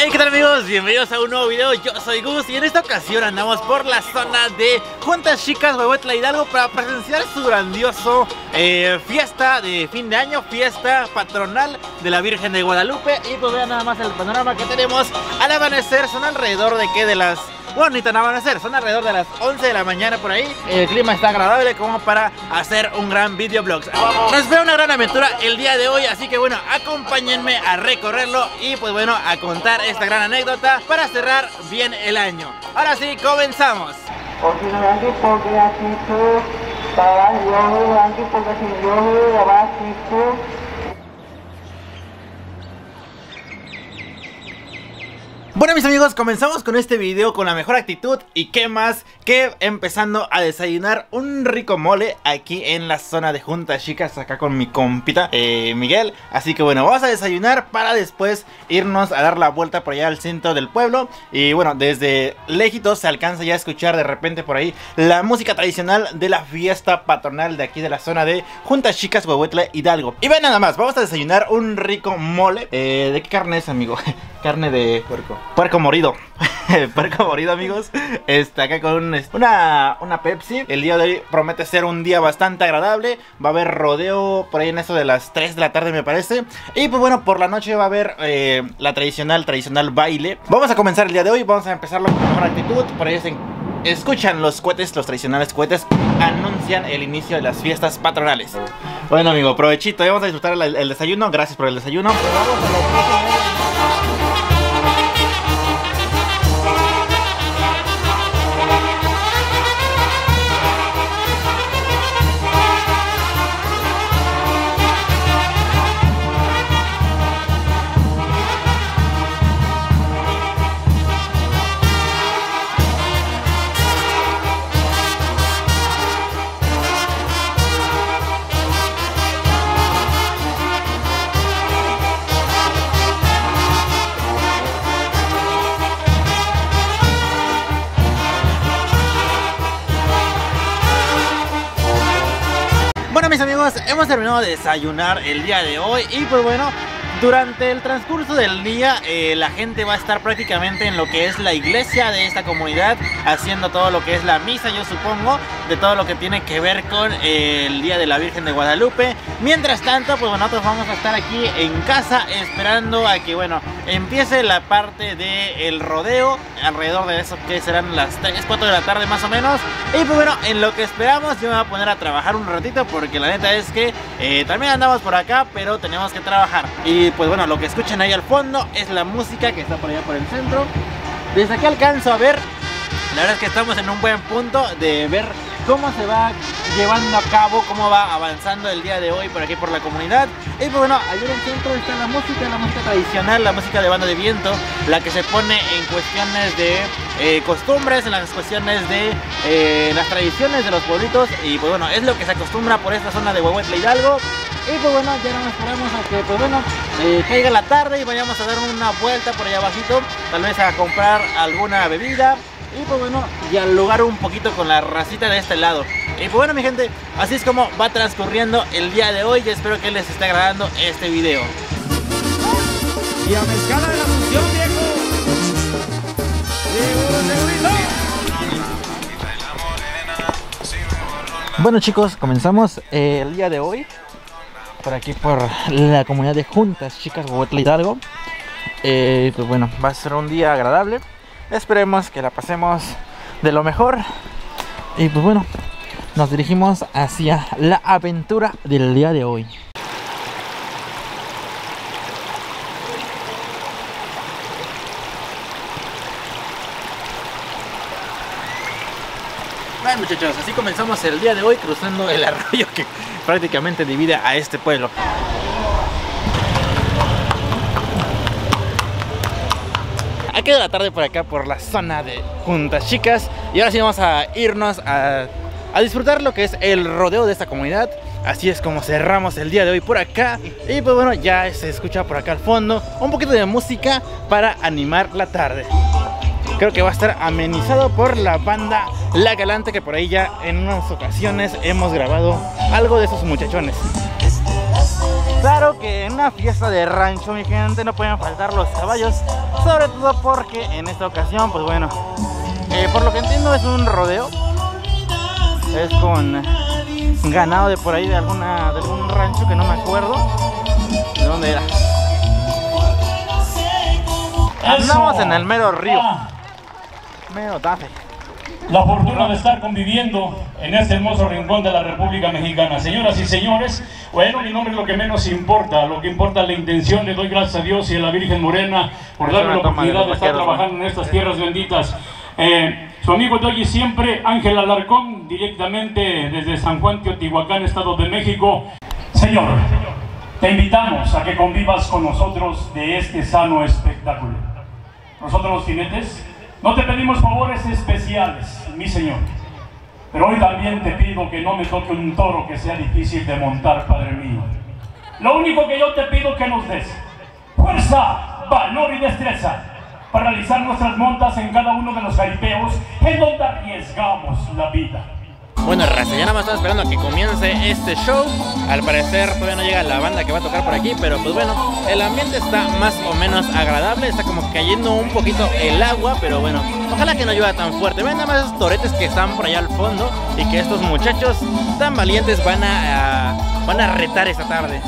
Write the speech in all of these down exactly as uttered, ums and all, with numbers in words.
Hey, ¿qué tal amigos? Bienvenidos a un nuevo video. Yo soy Gus y en esta ocasión andamos por la zona de Juntas Chicas Huehuetla Hidalgo para presenciar su grandioso eh, fiesta de fin de año, fiesta patronal de la Virgen de Guadalupe. Y pues vean nada más el panorama que tenemos al amanecer. Son alrededor de que de las... Bueno, ni tan amanecer, son alrededor de las once de la mañana por ahí. El clima está agradable como para hacer un gran videoblog. Nos espera una gran aventura el día de hoy, así que bueno, acompáñenme a recorrerlo y pues bueno, a contar esta gran anécdota para cerrar bien el año. Ahora sí, comenzamos. Bueno mis amigos, comenzamos con este video con la mejor actitud y qué más que empezando a desayunar un rico mole aquí en la zona de Juntas Chicas, acá con mi compita eh, Miguel. Así que bueno, vamos a desayunar para después irnos a dar la vuelta por allá al centro del pueblo. Y bueno, desde lejitos se alcanza ya a escuchar de repente por ahí la música tradicional de la fiesta patronal de aquí de la zona de Juntas Chicas Huehuetla Hidalgo. Y ven nada más, vamos a desayunar un rico mole. eh, ¿De qué carne es, amigo? Carne de puerco. Puerco morido. Puerco morido, amigos. Está acá con un, una, una Pepsi. El día de hoy promete ser un día bastante agradable. Va a haber rodeo por ahí en eso de las tres de la tarde, me parece. Y pues bueno, por la noche va a haber eh, la tradicional, tradicional baile. Vamos a comenzar el día de hoy. Vamos a empezarlo con mejor actitud. Por ahí se escuchan los cohetes, los tradicionales cohetes. Anuncian el inicio de las fiestas patronales. Bueno, amigo, provechito. Vamos a disfrutar el, el desayuno. Gracias por el desayuno. Pues vamos a la... Bueno mis amigos, hemos terminado de desayunar el día de hoy y pues bueno, durante el transcurso del día eh, la gente va a estar prácticamente en lo que es la iglesia de esta comunidad, haciendo todo lo que es la misa, yo supongo, de todo lo que tiene que ver con eh, el Día de la Virgen de Guadalupe. Mientras tanto, pues nosotros vamos a estar aquí en casa esperando a que, bueno, empiece la parte del rodeo, alrededor de eso que serán las tres, cuatro de la tarde más o menos. Y pues bueno, en lo que esperamos yo me voy a poner a trabajar un ratito porque la neta es que eh, también andamos por acá, pero tenemos que trabajar. Y pues bueno, lo que escuchan ahí al fondo es la música que está por allá por el centro. Desde aquí alcanzo a ver, la verdad es que estamos en un buen punto de ver cómo se va llevando a cabo, cómo va avanzando el día de hoy por aquí por la comunidad. Y pues bueno, allí en el centro está la música, la música tradicional, la música de banda de viento, la que se pone en cuestiones de eh, costumbres, en las cuestiones de eh, las tradiciones de los pueblitos. Y pues bueno, es lo que se acostumbra por esta zona de Huehuetla Hidalgo. Y pues bueno, ya nos esperamos a que pues bueno eh, caiga la tarde y vayamos a dar una vuelta por allá abajito, tal vez a comprar alguna bebida. Y pues bueno, dialogar un poquito con la racita de este lado. Y pues bueno mi gente, así es como va transcurriendo el día de hoy. Y espero que les esté agradando este video. Y a mezcala de la función, viejo. Bueno chicos, comenzamos eh, el día de hoy por aquí por la comunidad de Juntas Chicas Huehuetla Hidalgo. eh, Pues bueno, va a ser un día agradable. Esperemos que la pasemos de lo mejor. Y pues bueno, nos dirigimos hacia la aventura del día de hoy. Bueno muchachos, así comenzamos el día de hoy cruzando el arroyo que prácticamente divide a este pueblo. Ha quedado la tarde por acá por la zona de Juntas Chicas. Y ahora sí vamos a irnos a, a disfrutar lo que es el rodeo de esta comunidad. Así es como cerramos el día de hoy por acá. Y pues bueno, ya se escucha por acá al fondo un poquito de música para animar la tarde. Creo que va a estar amenizado por la banda La Galante, que por ahí ya en unas ocasiones hemos grabado algo de esos muchachones. Claro que en una fiesta de rancho, mi gente, no pueden faltar los caballos, sobre todo porque en esta ocasión, pues bueno, eh, por lo que entiendo es un rodeo, es con ganado de por ahí de alguna de algún rancho que no me acuerdo de dónde era. Andamos en el mero río, mero tafe. La fortuna de estar conviviendo en este hermoso rincón de la República Mexicana. Señoras y señores, bueno, mi nombre es lo que menos importa, lo que importa es la intención. Le doy gracias a Dios y a la Virgen Morena por darme la oportunidad de estar trabajando en estas tierras benditas. Eh, su amigo de hoy y siempre, Ángel Alarcón, directamente desde San Juan, Teotihuacán, Estado de México. Señor, te invitamos a que convivas con nosotros de este sano espectáculo. Nosotros los jinetes no te pedimos favores especiales, mi señor, pero hoy también te pido que no me toque un toro que sea difícil de montar, Padre mío. Lo único que yo te pido es que nos des fuerza, valor y destreza para realizar nuestras montas en cada uno de los jaripeos en donde arriesgamos la vida. Bueno, raza, ya nada más estamos esperando a que comience este show. Al parecer todavía no llega la banda que va a tocar por aquí, pero pues bueno, el ambiente está más o menos agradable. Está como cayendo un poquito el agua, pero bueno, ojalá que no llueva tan fuerte. Ven nada más esos toretes que están por allá al fondo y que estos muchachos tan valientes van a, a, van a retar esta tarde.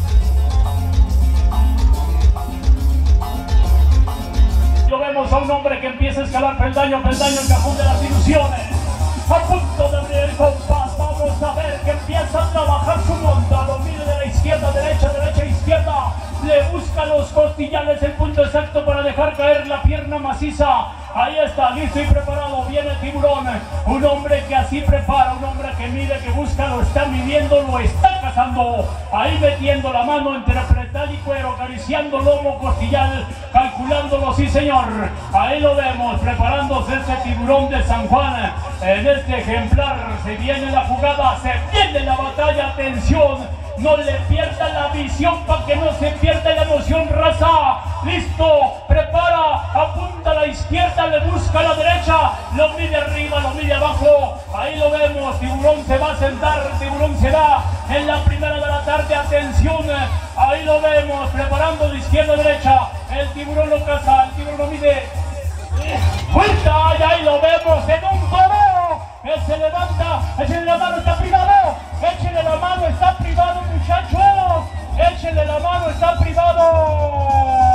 Lo vemos a un hombre que empieza a escalar peldaño a peldaño el cajón de las ilusiones. A punto de abrir el compás, vamos a ver que empieza a trabajar su monta. Lo mide de la izquierda, derecha, derecha, izquierda. Le busca los costillales, el punto exacto para dejar caer la pierna maciza. Ahí está, listo y preparado. Viene el tiburón. Un hombre que así prepara, un hombre que mide, que busca, lo está midiendo, lo está cazando. Ahí metiendo la mano entre pretal y cuero, acariciando lomo, costillal, calculándolo, sí señor. Ahí lo vemos, preparándose ese tiburón de San Juan. En este ejemplar se viene la jugada, se viene la batalla, atención. No le pierda la visión para que no se pierda la emoción, raza. Listo, prepara, apunta a la izquierda, le busca a la derecha, lo mide arriba, lo mide abajo. Ahí lo vemos, tiburón se va a sentar, tiburón se va en la primera de la tarde, atención. Ahí lo vemos, preparando de izquierda a derecha. El tiburón lo caza, el tiburón lo mide. ¡Vuelta! Y ahí lo vemos en un toro. Él se levanta, échale la mano, está privado. Échale la mano, está privado, muchachos. Échale la mano, está privado.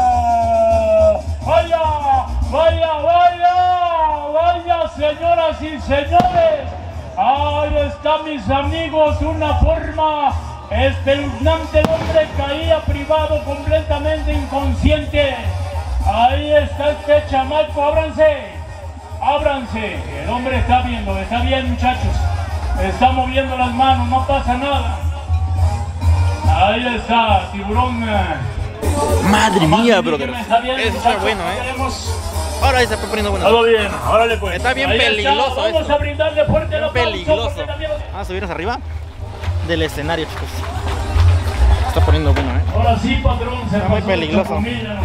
Vaya, vaya, vaya, vaya, señoras y señores. Ahí está, mis amigos, una forma espeluznante. El hombre caía privado, completamente inconsciente. Ahí está este chamaco, ábranse. Ábranse, el hombre está viendo, está bien, muchachos. Está moviendo las manos, no pasa nada. Ahí está, tiburón. Madre mía, brother. Está bien, eso está bueno, eh. Ahora se está poniendo bueno. Todo bien, órale pues. Está bien ahí peligroso. Está. Vamos esto. a brindarle fuerte el aplauso. Peligroso. Vamos a subirnos arriba del escenario, chicos. Está poniendo bueno, eh. Ahora sí, patrón, se está muy peligroso.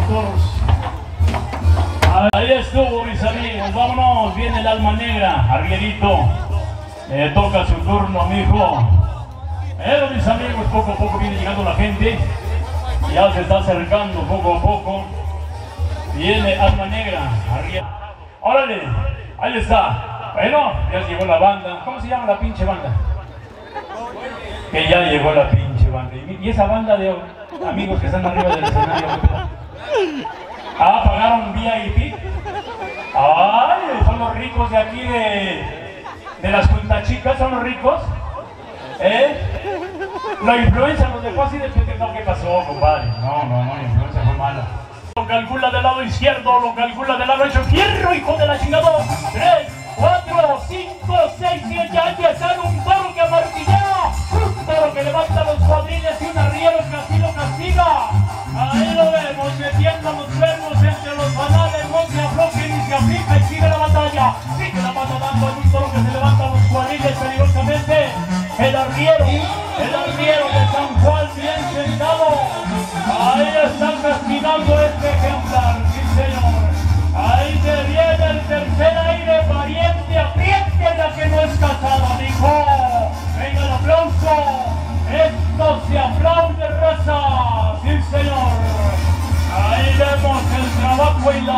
Ahí estuvo, mis amigos, vámonos, viene el alma negra, arrierito, eh, toca su turno, mijo. Pero mis amigos, poco a poco viene llegando la gente, ya se está acercando poco a poco, viene alma negra, arrierito. Órale, ahí está, bueno, ya llegó la banda, ¿cómo se llama la pinche banda? Que ya llegó la pinche banda, y esa banda de amigos que están arriba del escenario. Ah, ¿pagaron V I P? Ay, son los ricos de aquí de, de las Cuntachicas, son los ricos. ¿Eh? La influencia nos dejó así de que no, ¿qué pasó, compadre? No, no, no, la influencia fue mala. Lo calcula del lado izquierdo, lo calcula del lado derecho. ¡Fierro, hijo de la chingada! Tres, cuatro, cinco, seis, siete, ya están un toro que amartillea. Un toro que levanta los cuadriles y un arriero que así lo castiga. Ahí lo vemos, metiendo los cuernos entre los banales, no se aflojen y se aplica y sigue la batalla. Sigue la mano dando en un toro que se levanta los cuadriles peligrosamente. El arriero, el arriero de San Juan bien sentado. Ahí están castigando este ejemplar, sí señor. Ahí se viene el tercer aire, pariente, apriete la que no es casada, mijo. Venga el aplauso. Esto se aplaude, raza.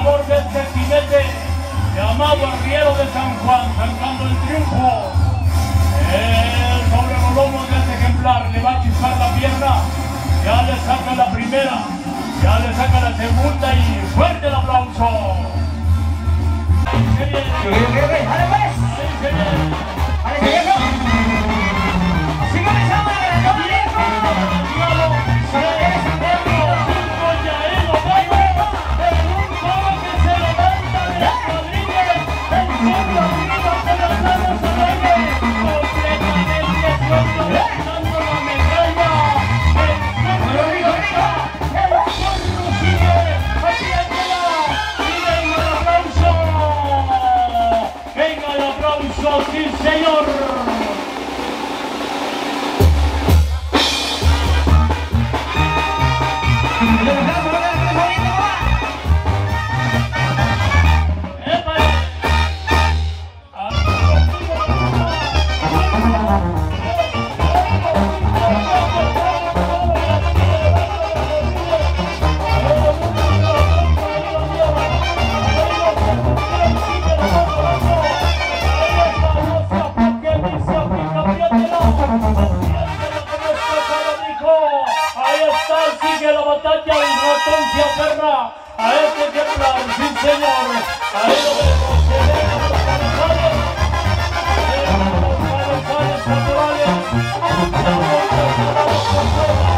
favor de este jinete llamado Arriero de San Juan, cantando el triunfo. Él sobre los lomos de este ejemplar le va a chispar la pierna, ya le saca la primera, ya le saca la segunda y fuerte el aplauso. Ahí se viene. Ahí se viene. Ahí se viene. ¡Sí, señor! Sigue la batalla, el ratón se aferra a este ejemplar, sí señor, ahí lo vemos, se ven los cabezales, se ven los cabezales naturales, la boca se da por fuera.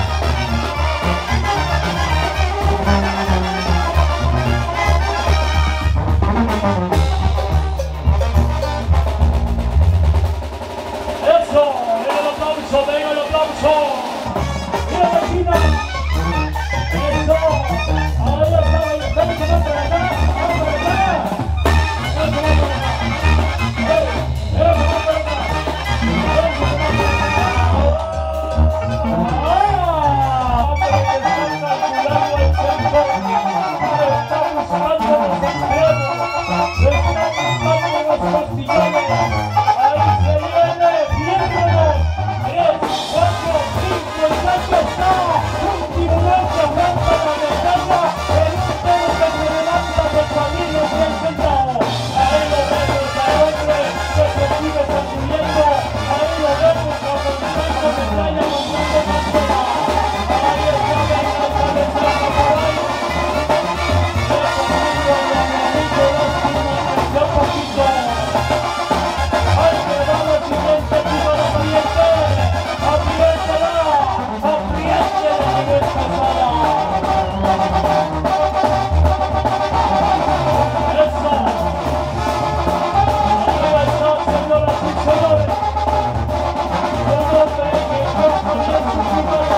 Eso, venga el aplauso, venga el aplauso. ¡Mira la China! ¡Eso! ¡Ahora ya está! ¡Vamos para acá! ¡Vamos para acá! ¡Vamos para acá! ¡Eso, vamos para acá! ¡Eso, vamos para acá! ¡Eso, vamos para acá! ¡Ah! Pero que está calculando el tiempo. ¡Le está buscando los extremos! ¡Le está buscando los costillones! ¡Ahí se viene! ¡Viéndonos! ¡Tres, cuatro, cinco! ¡El gato está! ¡Un tiburón que arranca la medalla! ¡El último que se levanta de camino bien sentado! ¡Ahí lo vemos al hombre que se sigue sacudiendo! ¡Ahí lo vemos a Gonzalo Medalla montando más fuera! ¡Ahí está la cabeza por ahí! ¡Ya conmigo el hermanito lástima! ¡Ya poquito! ¡Ahí me va la siguiente timona pariente! ¡Apriétala! ¡Apriétala que no es casada! ¡Eso! ¡Arriba está, señoras y señores! ¡Un hombre que corta bien su figura!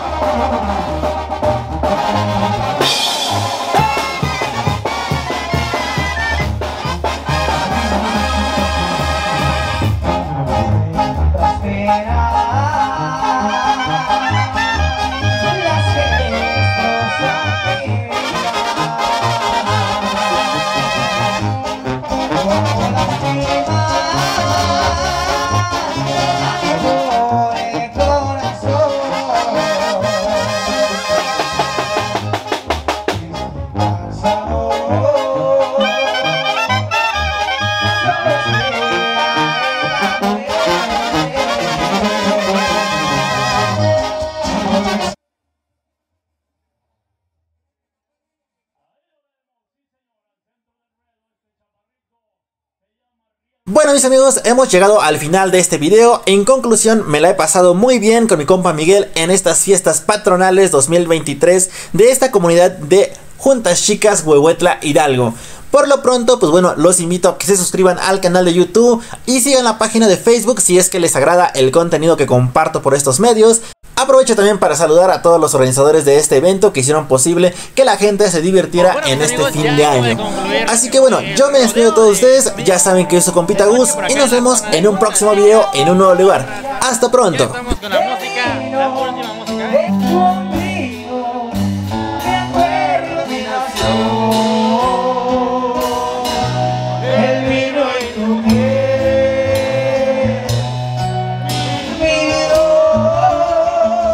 Bueno, mis amigos, hemos llegado al final de este video. En conclusión, me la he pasado muy bien con mi compa Miguel en estas fiestas patronales dos mil veintitrés de esta comunidad de Juntas Chicas Huehuetla Hidalgo. Por lo pronto, pues bueno, los invito a que se suscriban al canal de YouTube y sigan la página de Facebook si es que les agrada el contenido que comparto por estos medios. Aprovecho también para saludar a todos los organizadores de este evento que hicieron posible que la gente se divirtiera bueno, en este amigos, fin de año. Así que bueno, yo me despido de todos ustedes, ya saben que yo soy compita Gus y nos vemos en un próximo video en un nuevo lugar. Hasta pronto. Estamos con la música, la última música.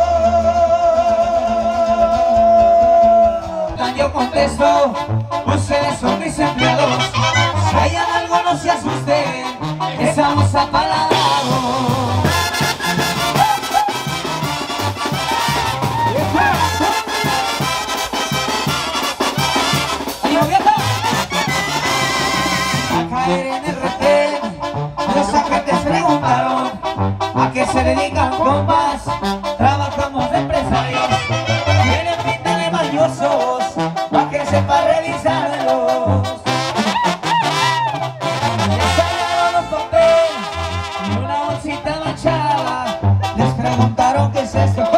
Yo contesto, son mis empleados. Si hayan algo no se asusten, estamos apagados. A caer en el retén, los agentes preguntaron a qué se dedican compas. Trabajamos de empresarios, tienen pinta de mañosos, pa' que sepa revisarlos. Les sacaron los papeles y una bolsita manchada. Les preguntaron qué es esto.